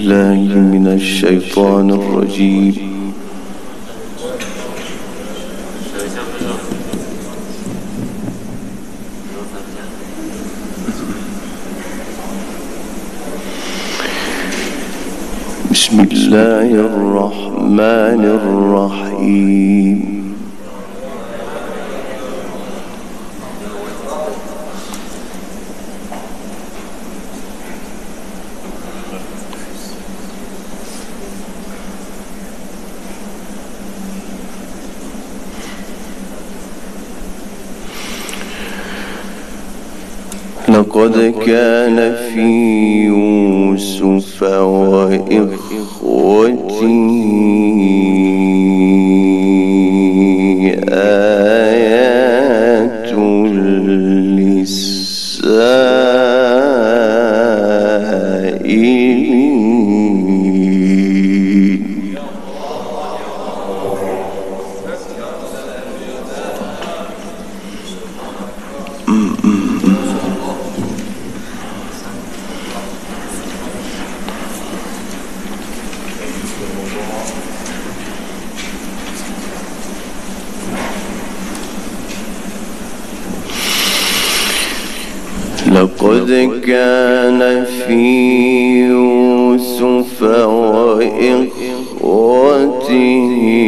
بالله من الشيطان الرجيم. بسم الله الرحمن الرحيم. لقد كان في يوسف وإخوته آيات للسائلين. لقد كان في يوسف وإخوته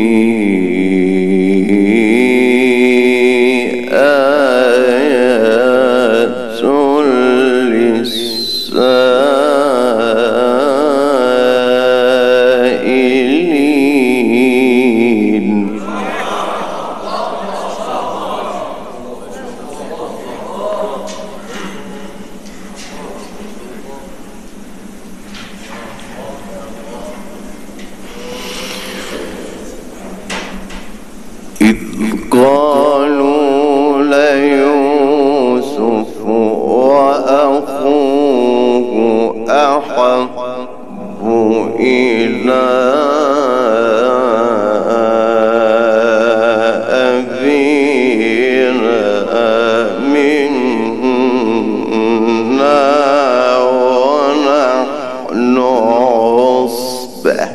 آيات للسائلين. إذ قالوا ليوسف وأخوه أحب إلى أبينا منا ونحن عصبة.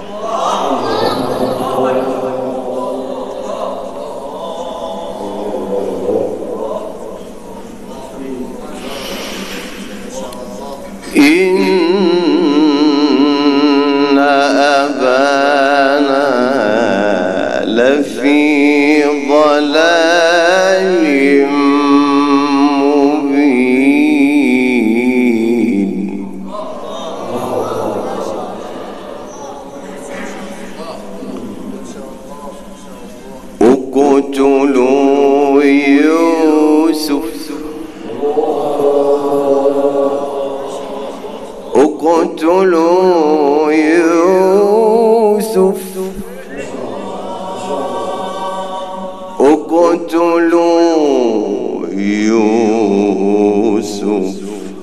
إن أبانا لفي ضلال مبين. اقتلوا يوسف اقتلوا يوسف اقتلوا يوسف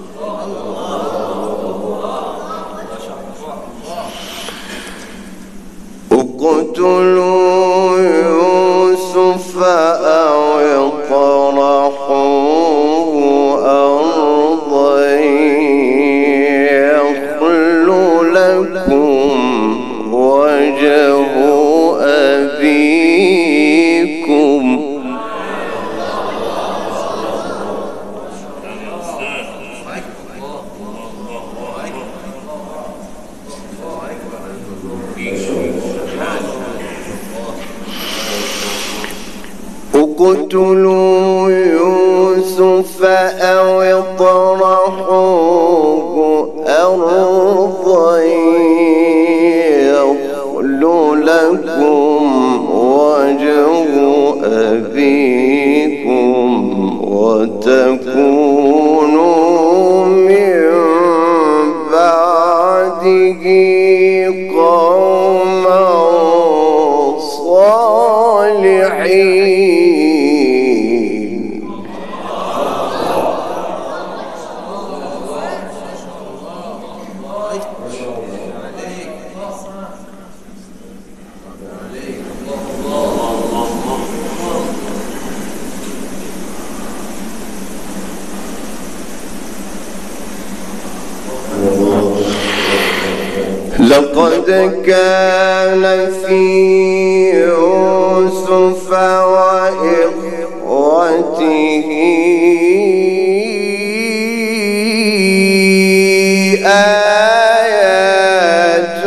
اقتلوا يوسف أو اطرحوه أرضا يخل لكم وجه أبيكم. اقتلوا يوسف أو اطرحوه أرضا يخل لكم وجه أبيكم وتكونوا من بعده قوما صالحين. لقد كان في يوسف وإخوته آيات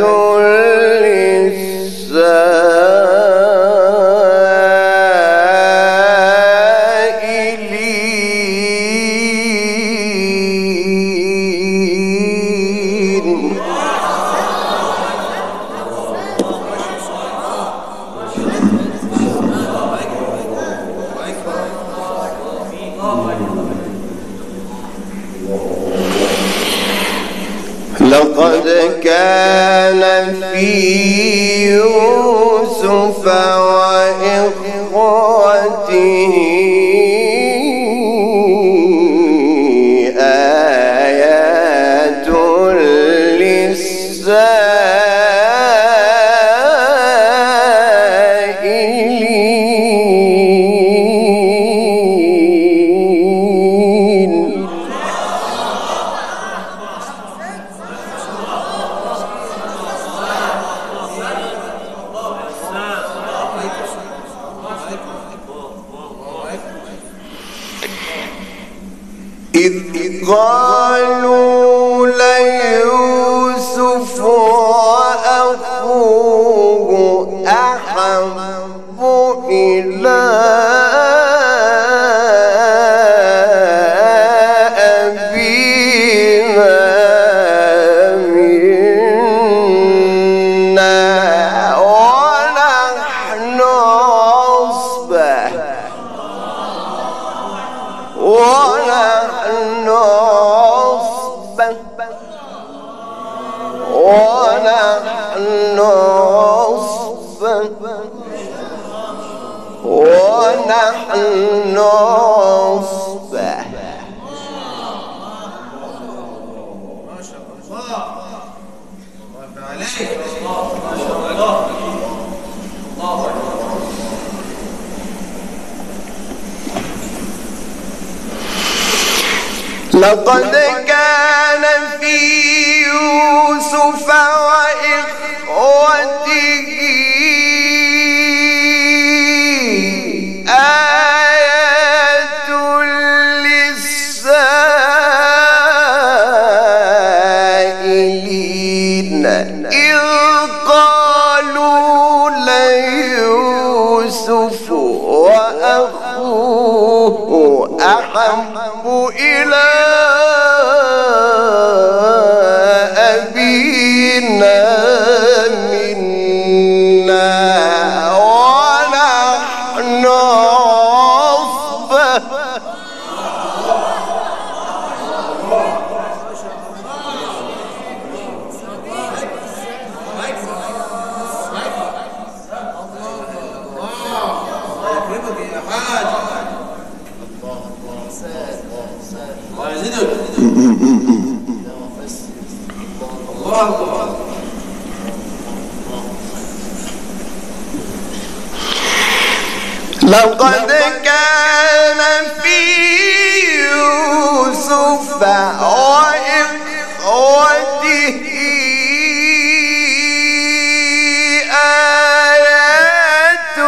للسائلين. لقد كان في يوسف وإخوته آيات للسائلين. إذ قالوا ليوسف وأخوه أحب إلى أبينا منا ونحن عصبة ونحن عصبة. ما شاء الله. الله عليك. الله. لقد كان في يوسف وإخوته آيات للسائلين إذ قالوا ليوسف وأخوه أحب إلى أبينا منا ونحن عصبة. لقد كان في يوسف وإخوته آيات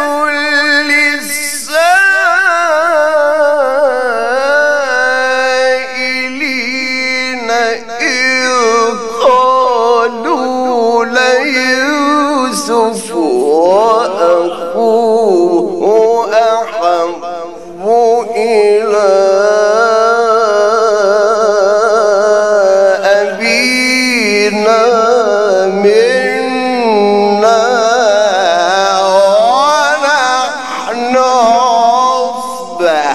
للسائلين إذ قالوا ليوسف وأخوه أحب إلى أبينا منا ونحن عصبة.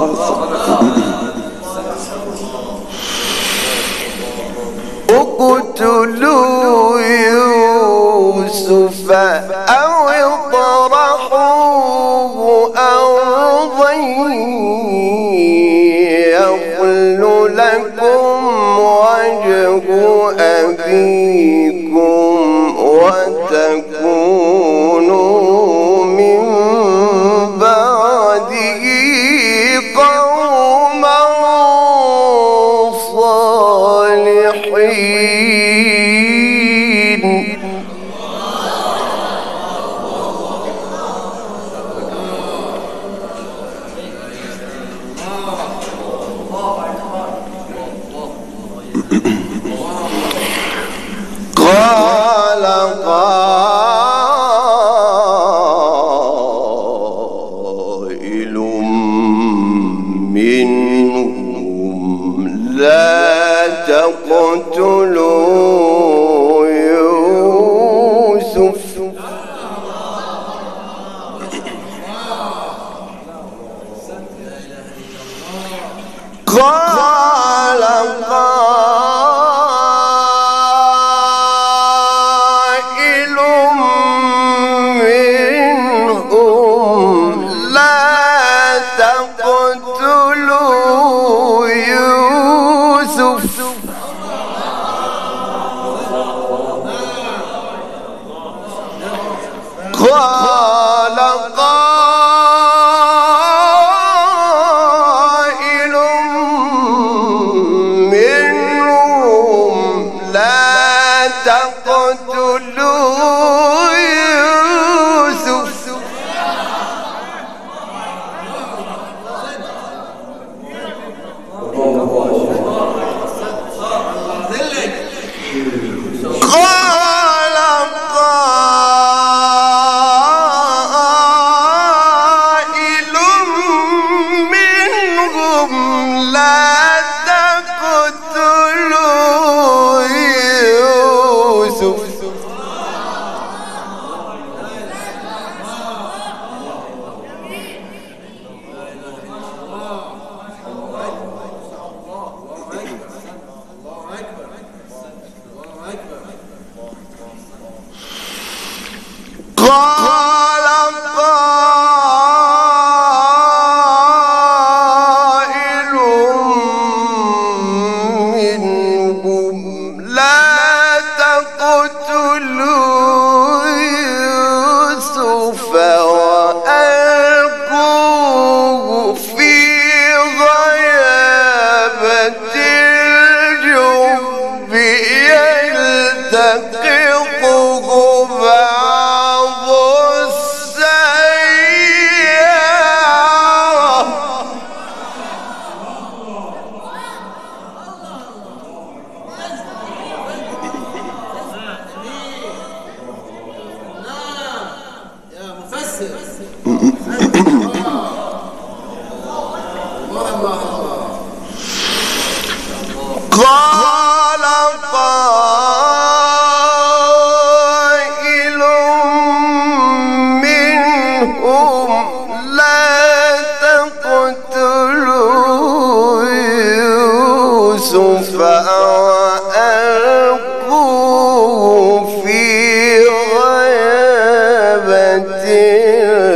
اقتلوا يوسف أو اطرحوه أرضا يخل لكم وجه أبيكم وتكونوا من بعده قوما صالحين. قال قائل منهم لا تقتلوا يوسف قال قائل منهم لا تقتلوا يوسف قال قائل منهم لا تقتلوا يوسف قال قائل منهم لا تقتلوا يوسف قال قائل منهم لا تقتلوا يوسف وألقوه في غيابة الجب يلتقطه بعض السيارة يا مفسر قال قائل منهم لا تقتلوا يوسف وألقوه في غيابة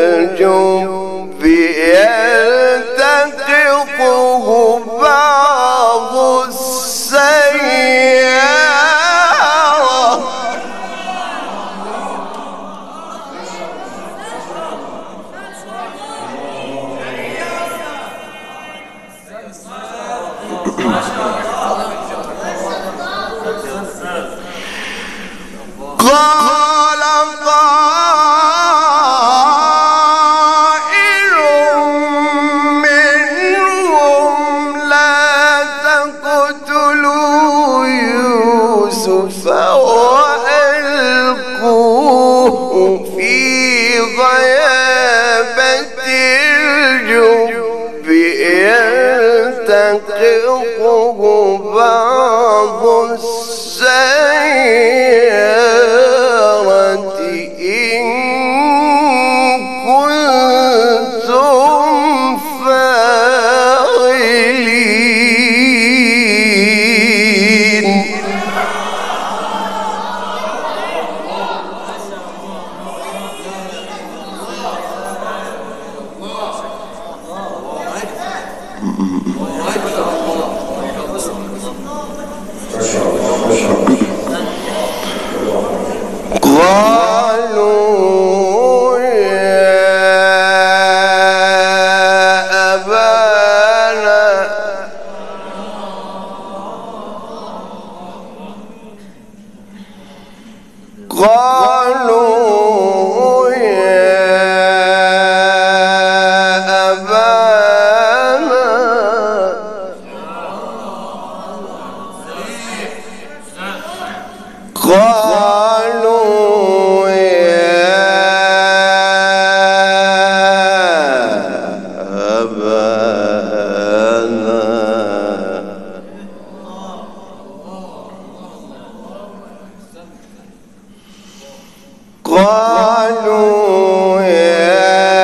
قالوا يا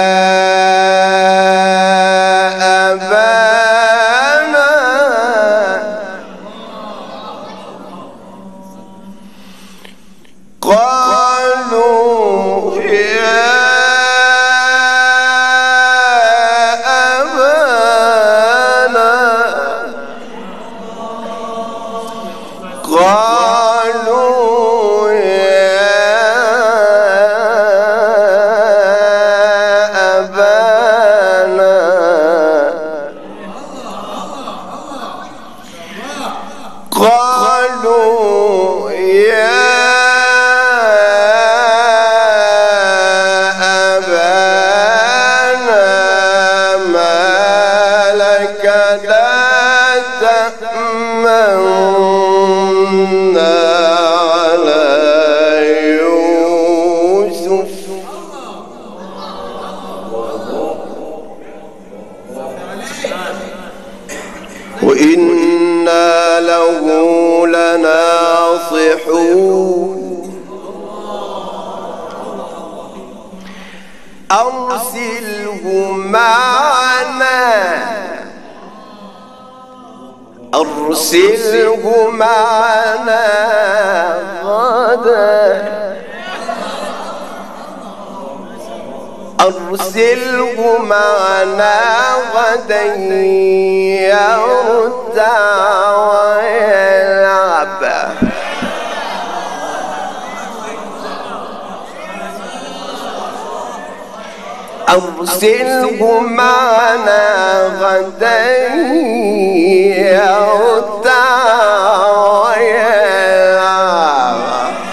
أبانا قالوا يا أبانا قالوا يا أبانا قالوا يا أبانا ما لك لا تأمنا على يوسف وإنا له لناصحون أرسله معنا أرسله معنا غدا أرسله معنا غدا يرتع ويلعب أرسله معنا غدا يرتع ويلعب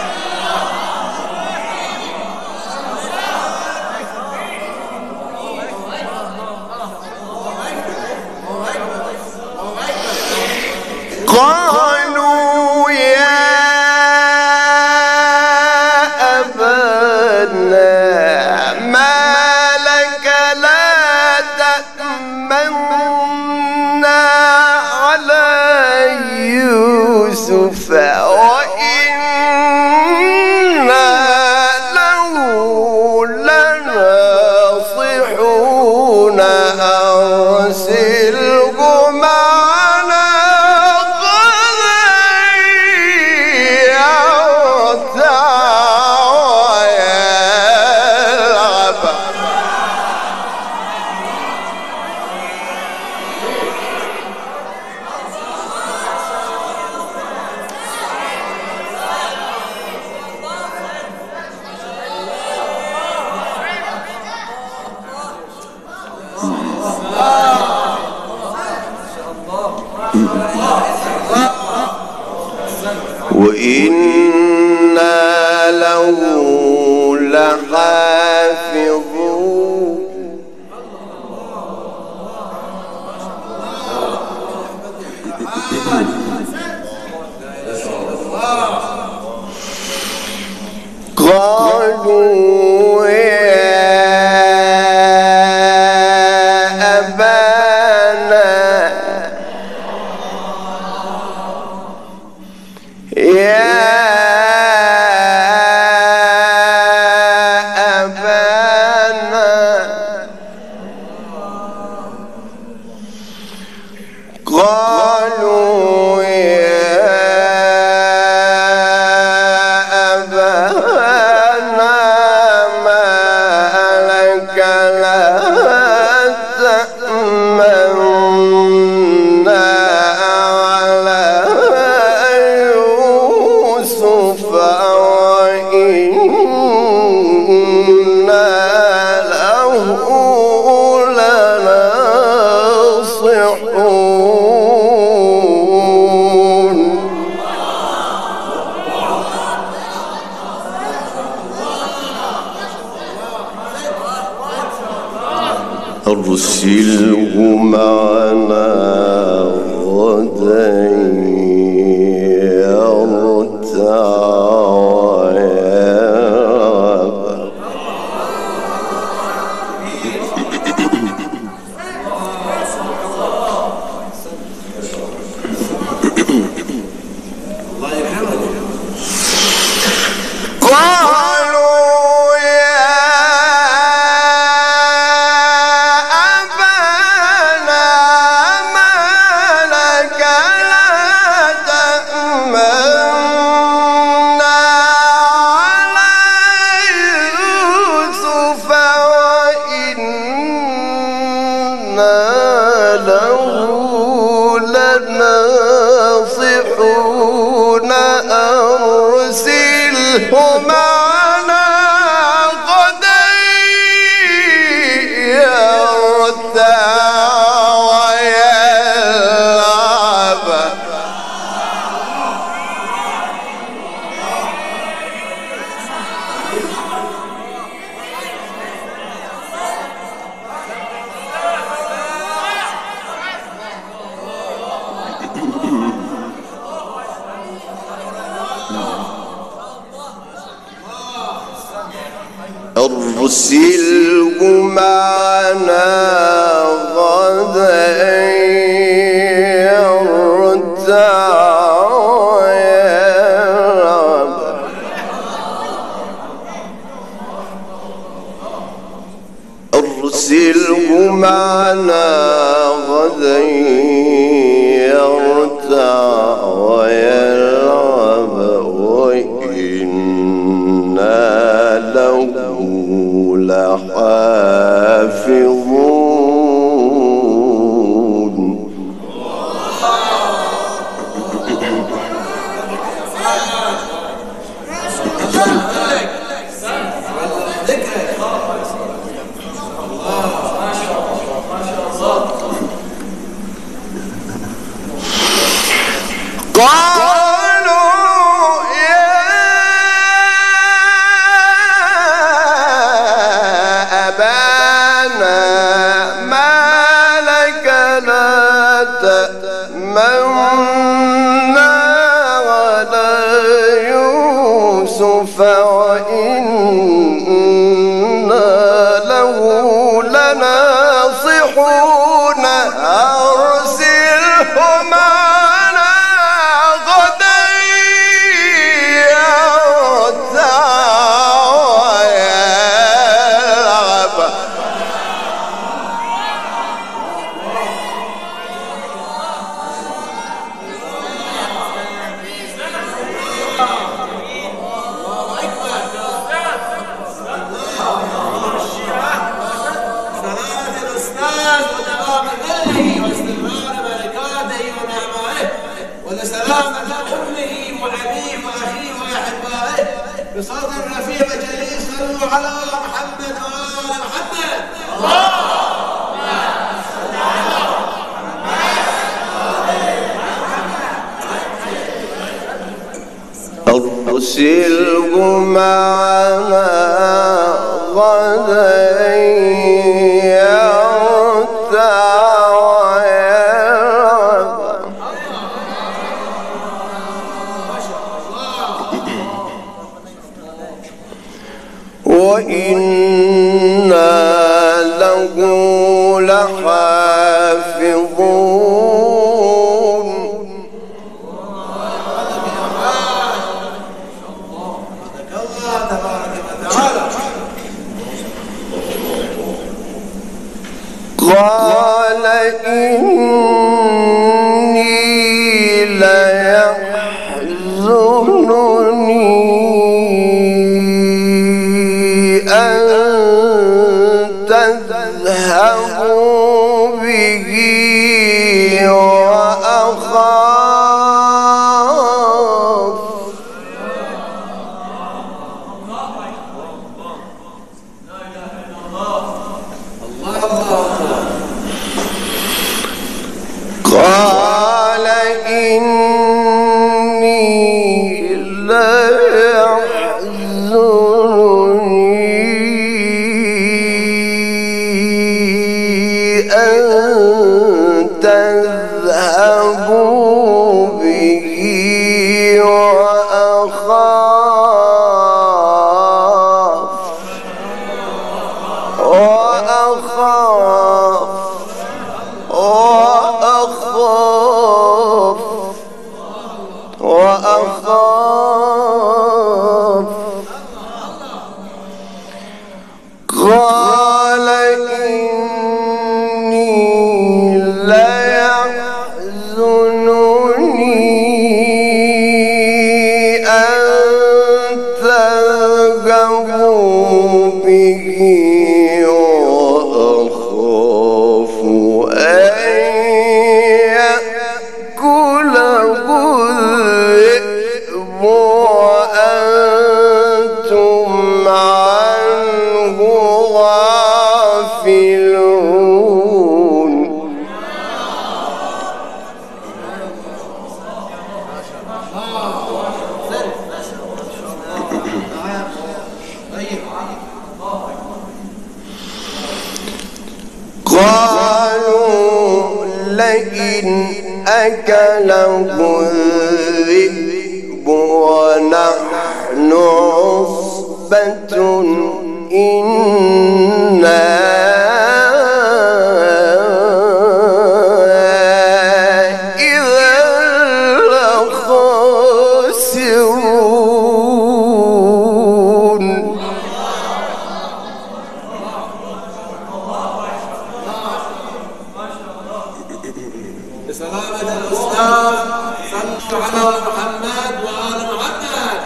قالوا يا أبانا ما لك لا تأمنا على يوسف وإنا له لناصحون أرسله معنا وإنا له لحافظون قالوا يا أبانا يا أبانا قالوا يا أبانا ما لك لا تأمنا على يوسف وإنا له لناصحون أرسله معنا غدا يرتع ويلعب قالوا أرسله معنا غدا يرتع ويلعب. أرسله معنا غدا يرتع ويلعب وإنا له لحافظون. قالوا يا أبانا ما لك لا تأمنا على يوسف وإنا له لناصحون. أرسله معنا غدا يرتع ويلعب. ولسلام لأمه وأبيه وأخيه وأحبائه بصدر رفيع جليل. صلوا على محمد وآل محمد. أرسله معنا غدا يرتع ويلعب. وإنا له لحافظون. قال إني ليحزنني أن تذهبوا به وأخاف قال إني ليحزنني أن تذهبوا به وأخاف. قال إني ليحزنني أن تذهبوا به وأخاف أن يأكله الذئب وأنتم عنه غافلون. قالوا لئن أكله الذئب ونحن عصبة إنا إذا لخاسرون. بسلامة الأستاذ صلوا على محمد وآل محمد.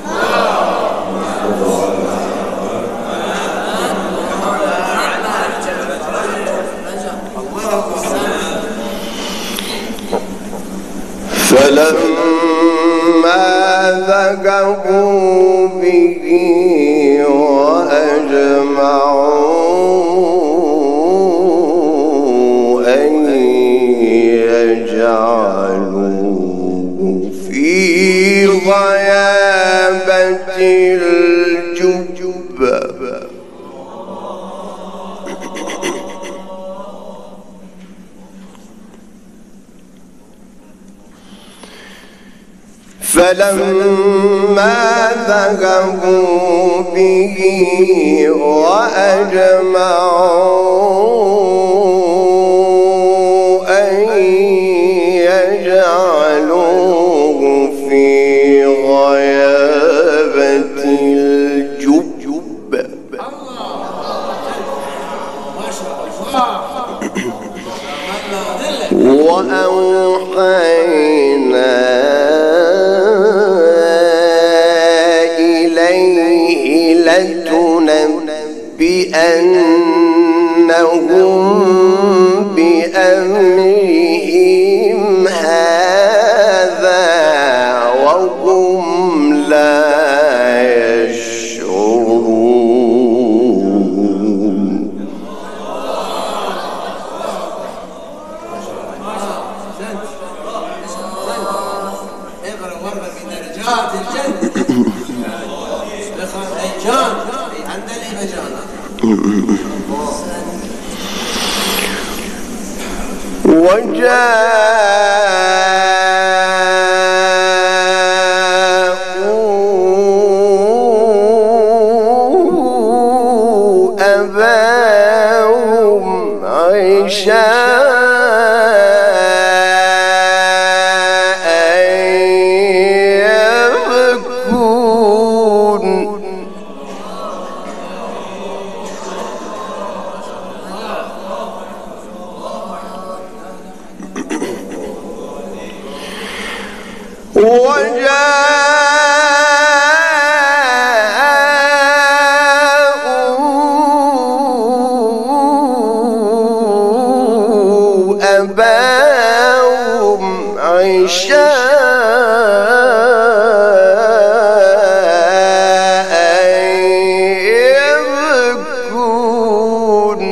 فلما ذهبوا به وأجمعوا أن يجعلوه في غيابة الجب فلما ذهبوا به وأجمعوا أن يجعلوه في غيابة الجب وأوحينا إليه لتنبئنهم بأمرهم هذا وهم لا يشعرون. اقرأ ورقة في درجات الجنة. وجاءوا أباهم عشاء يبكون. وجاءوا أباهم عشاء يبكون.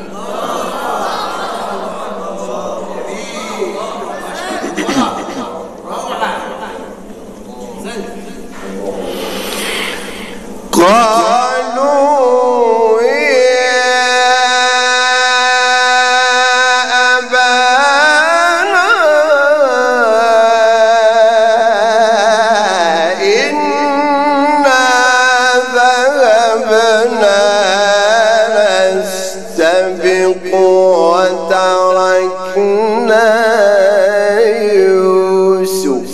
قالوا يا أبانا إنا ذهبنا نستبق وتركنا يوسف.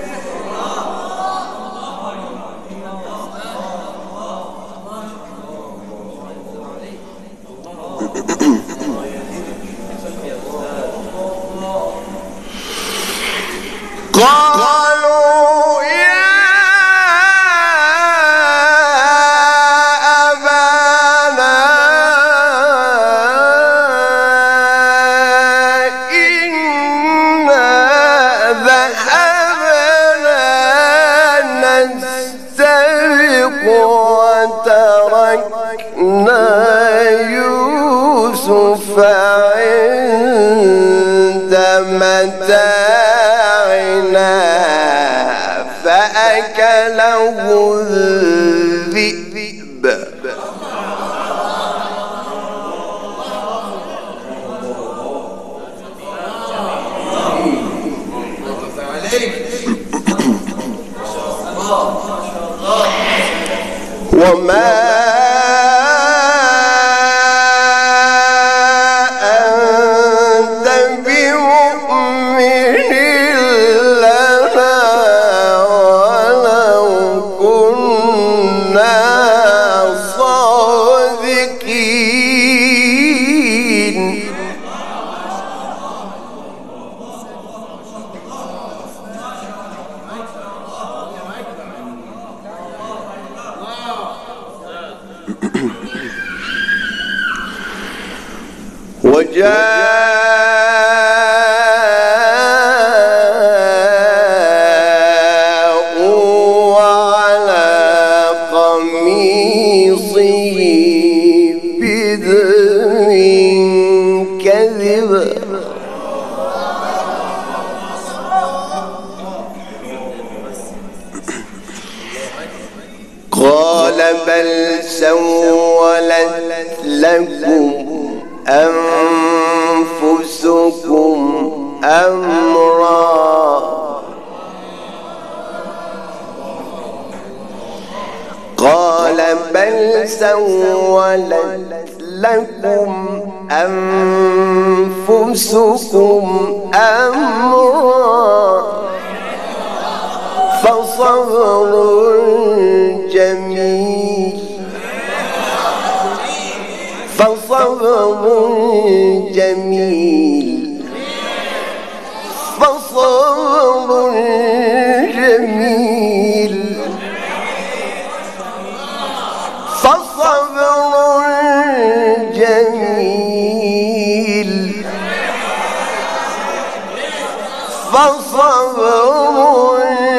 قالوا يا أبانا إنا ذهبنا نستبق وتركنا يوسف عند متاعنا فأكله الذئب. وما وجاءوا على قميصه بدم كذب قال بل سولت لكم أنفسكم أمرا قال بل سولت لكم أنفسكم أمرا فصبر جميل فصبر جميل فصبر جميل فصبر جميل فصبر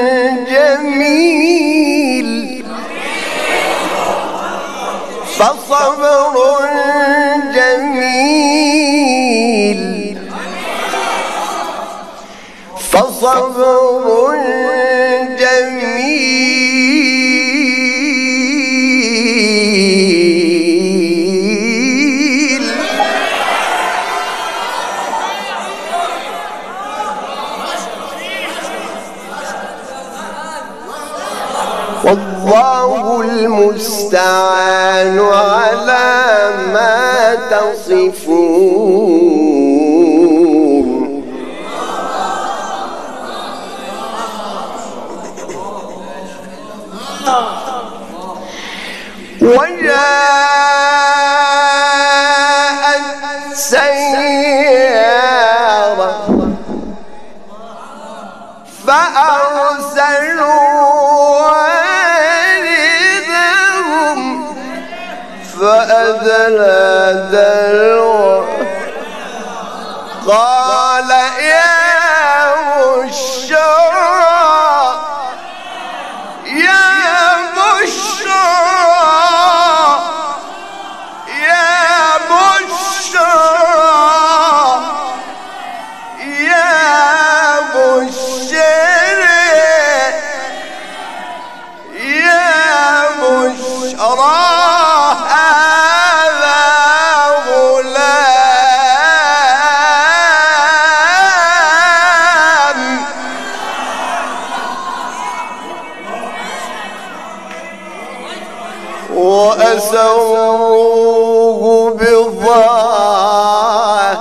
جميل فصبر جميل فصبر جميل والله المستعان على ما تصفون وجاءت سيارة فأرسلوا والدهم فأدلى دلوه قال يا بشرى يا بشرى يا بشرى يا بشرى يا بشرى هذا غلام وأسروه بضاعة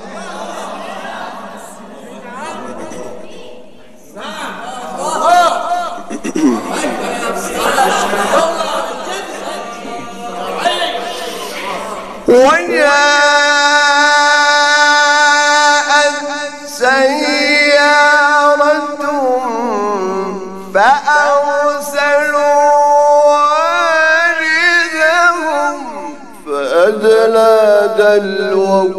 وجاءت سيارة فأرسلوا والدهم فأدلى دلوه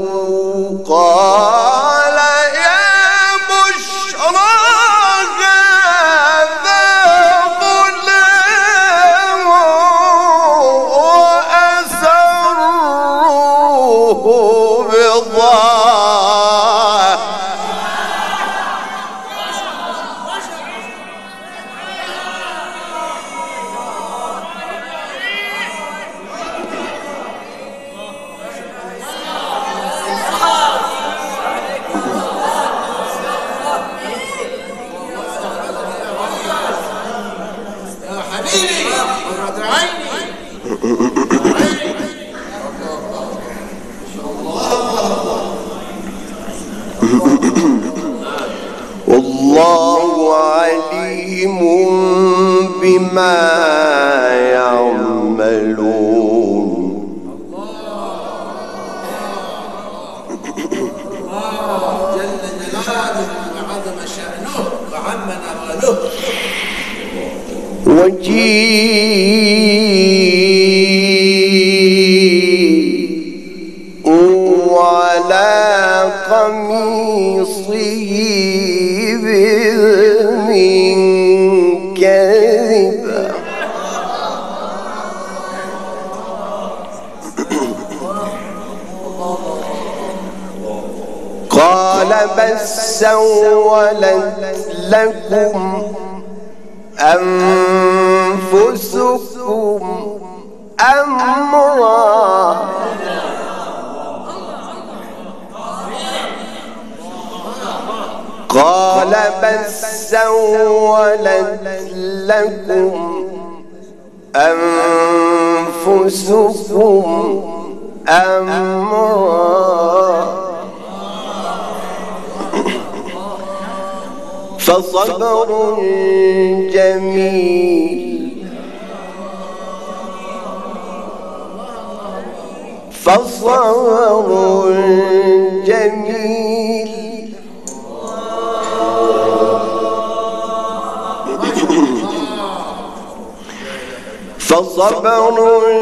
قال يا بشرى هذا غلام وأسروه بضاعة والله عليم بما يعملون جل جلاله وعظم شأنه وعم نواله وجيء على قميصه بدم كذبا قال بل سولت لكم أنفسكم أمرا قال بل سولت لكم أنفسكم أمرا فصبر جميل فصبر جميل فصبر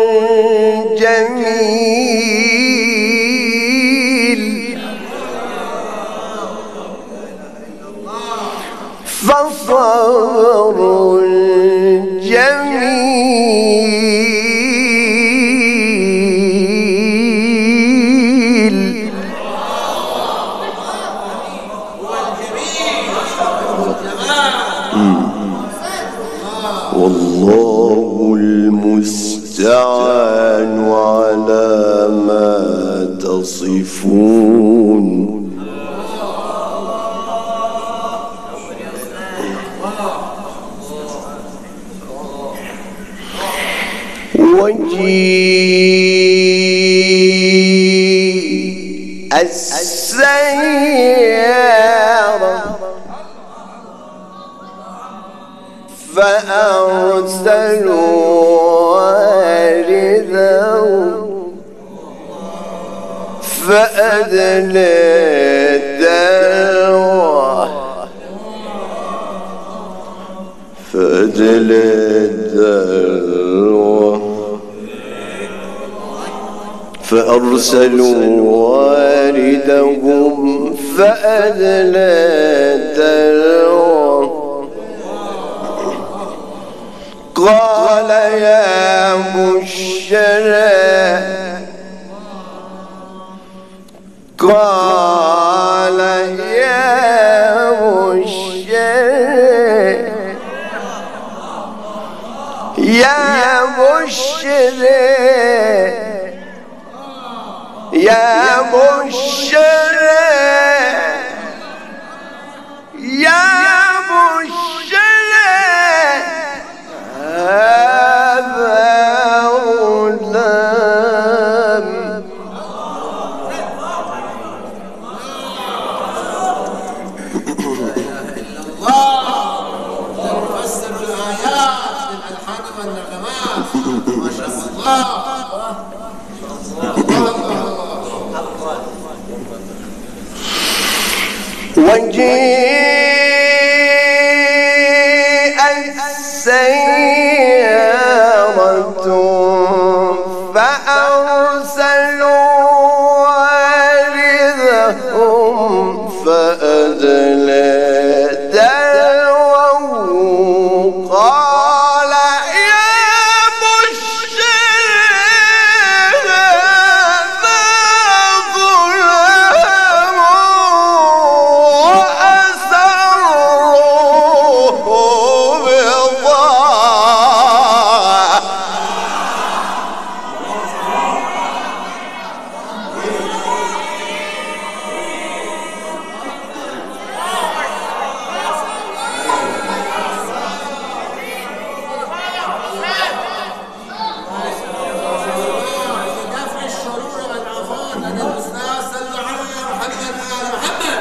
جميل فصبر جميل والله المستعان على ما تصفون وجيء السيارة فأرسلوا واردهم فأدلى دلوه فأرسلوا واردهم فأدلى دلوه قال يا بشرى قال يا بشرى يا بشرى يا بشرى يا بشرى هذا غلام يفسر الآيات بالألحان والنغمات ما شاء الله. وجيء السيارة فأرسلوا واردهم فأدلى دلوه قال يا بشرى هذا غلام وأسروه بضاعة دفع الشرور والعفاة لدى الأستاذ صلوا على محمد آل محمد.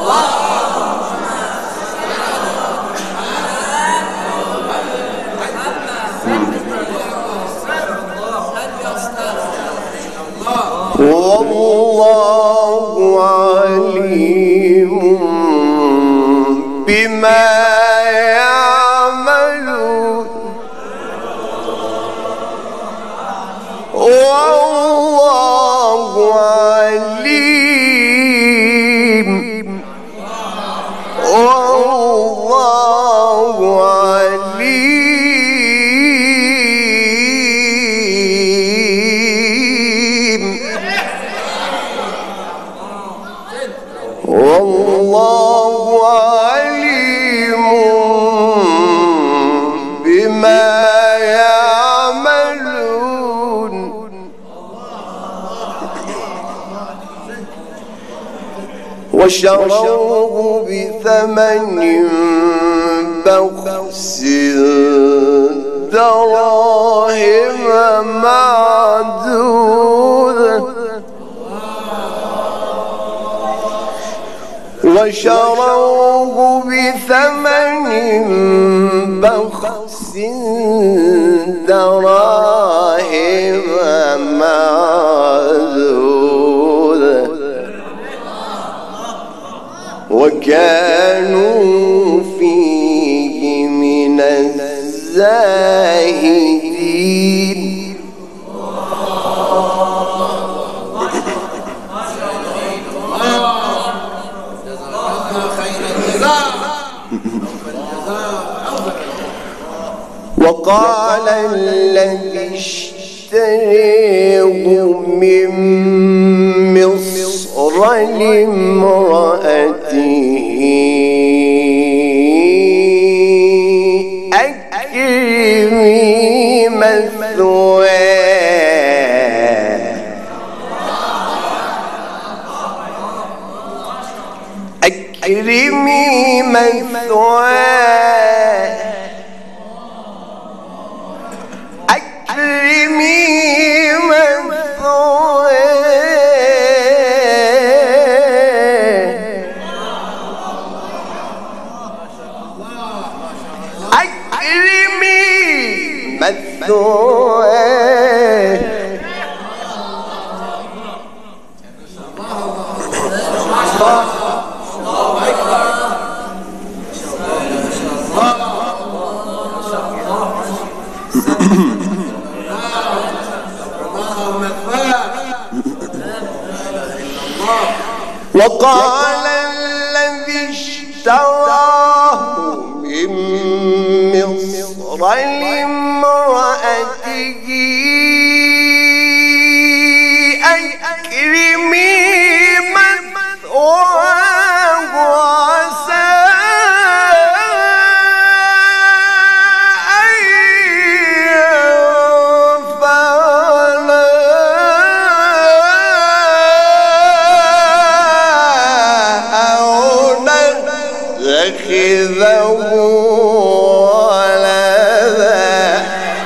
والله عليم بما يعملون والله عليم وشروه بثمن بخس دراهم معدودة وشروه بثمن بخس دراهم معدودة وكانوا فيه من الزاهدين وقال الذي اشتريه من مصر لامرأته أكرمي مثواه أكرمي مثواه أكرمي مثواه أكرمي مثواه وقال الذي اشتراه من مصر لامرأته أكرمي مثواه عسى اتخذه ولدا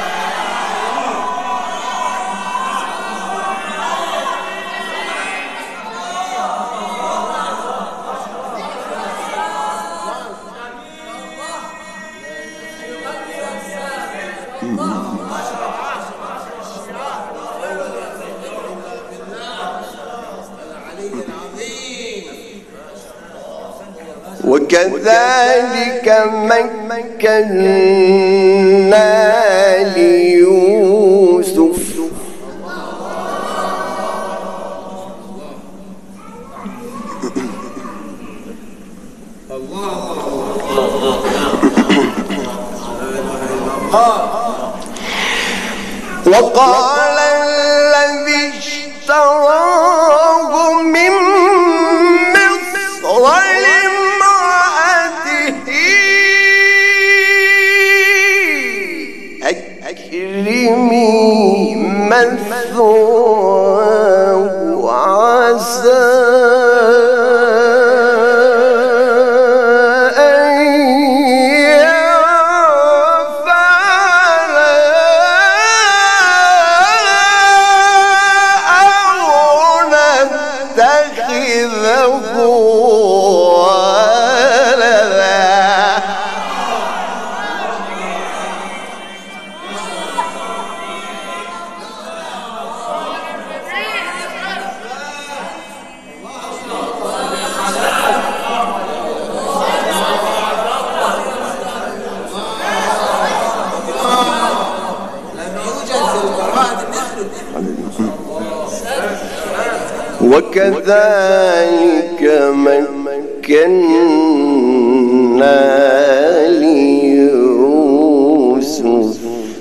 وكذلك مكنا ليوسف وقال الذي اشتراه من مصر أكرمي مثواه عسى أن ينفعنا أو نتخذه وكذلك مكنا ليوسف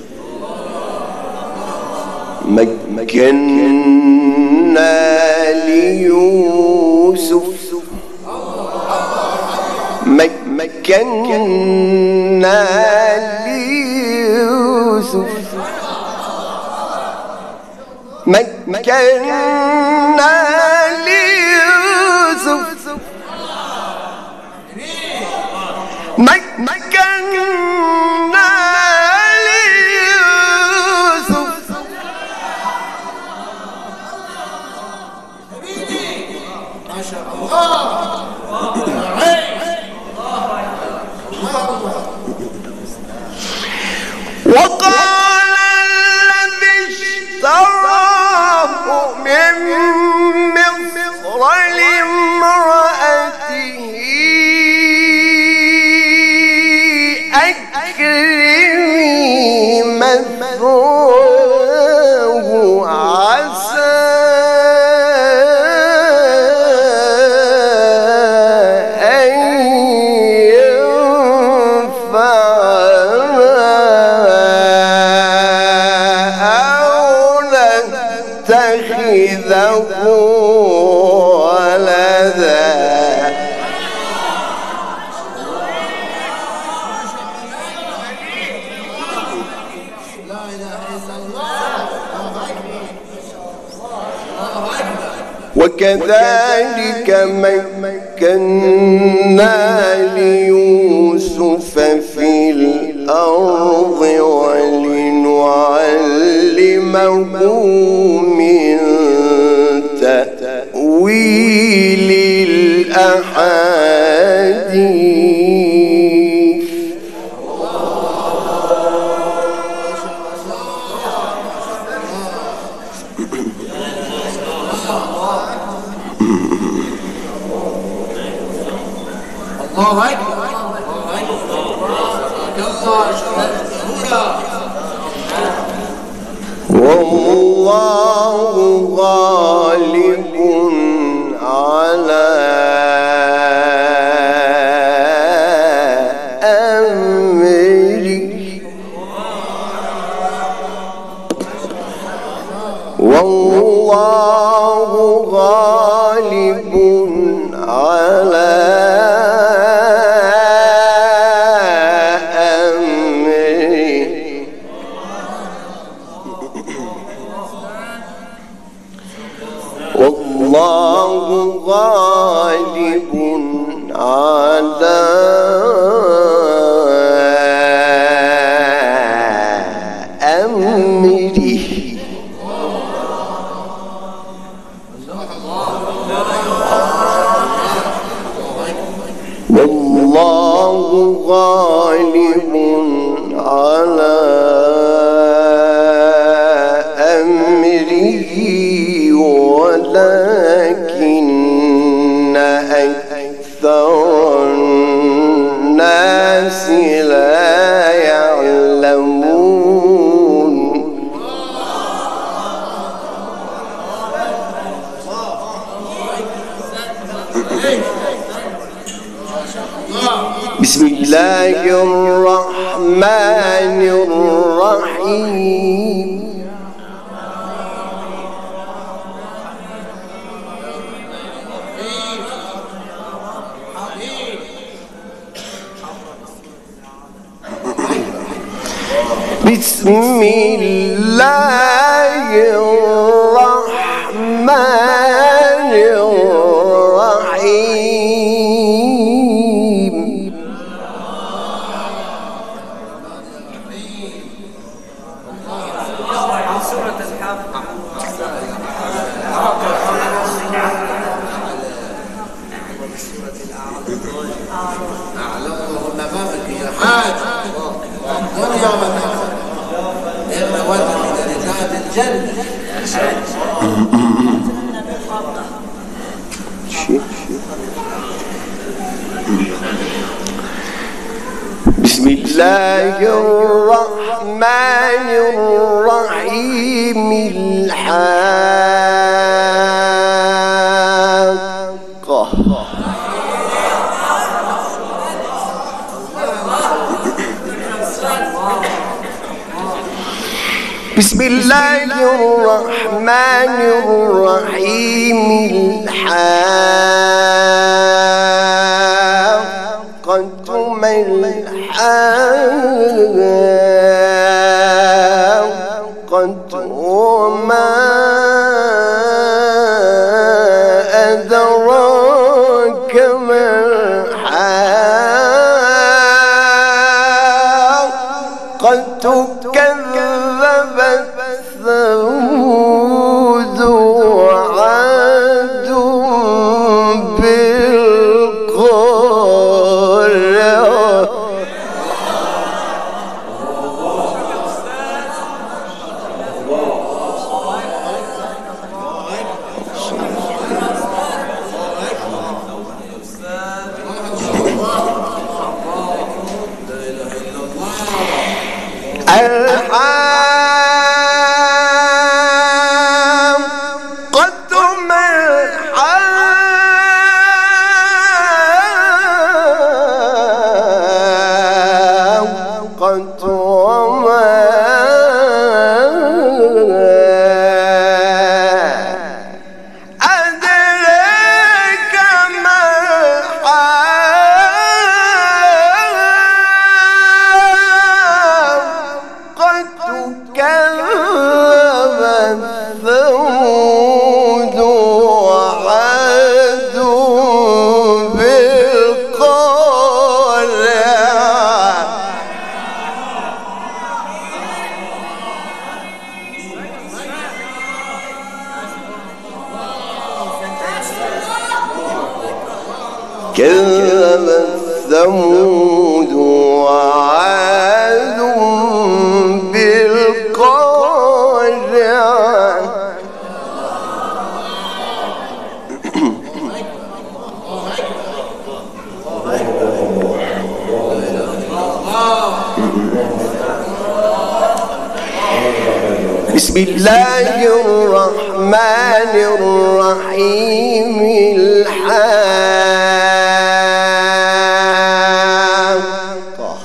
مكنا ليوسف مكنا ليوسف وقال الذي اشتراه من مصر لامرأته أكرمي مثواه عسى أن ينفعنا ولدا. وكذلك مكنا ليوسف في الأرض ولنعلمه من تأويل الأحاديث. الله أكبر. والله غالب على أمره. والله غالب على والله غالب على أمره. والله غالب على أمره ولكن أكثر الناس لا يعلمون. بسم الله الرحمن الرحيم. بسم الله الرحمن الرحيم. سورة الحاقة. أعلمهم أمامك يا حاج. دنيا وآخرة. إن ودك درجات الجنة. بسم الله الرحمن الرحيم. الحاقة. بسم الله الرحمن الرحيم. الحاقة ما الحاقة وما أدراك ما الحاقة. كذبت ثمود وعاد بالقارعة بسم الله الرحمن الرحيم الحاقة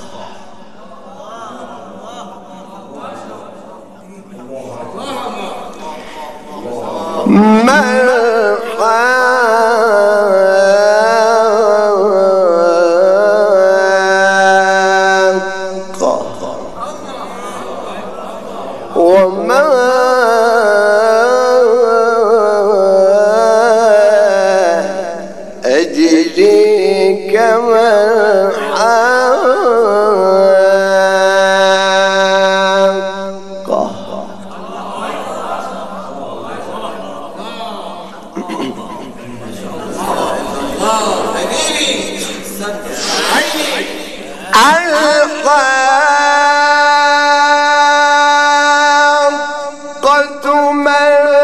ما الحاقة وما أدريك ما الحاقة الحاقة ما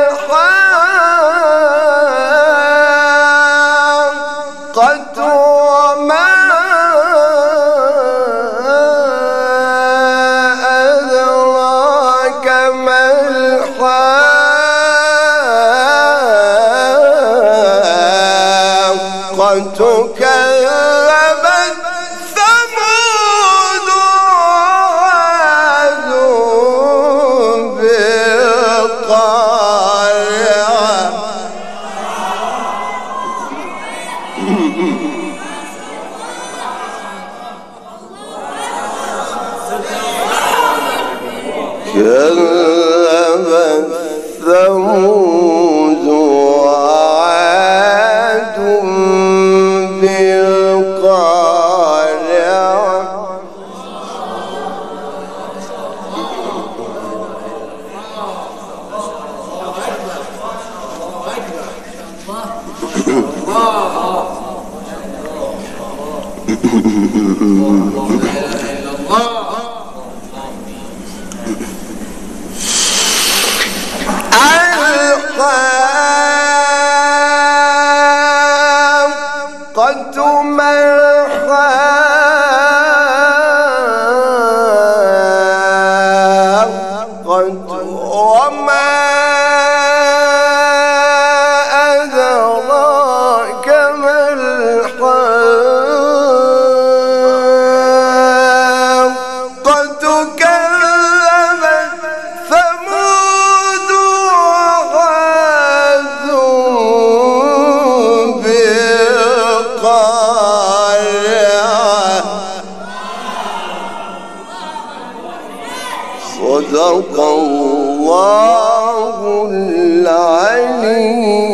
الحاقة وما أدراك ما الحاقة كذبت ثمود وعاد بالقارعة كذبت ثمود وعاد بالقارعة الحاقة ما الحاقة وما أدراك ما الحاقة كذبت ثمود وعاد بالقارعة صدق الله العلي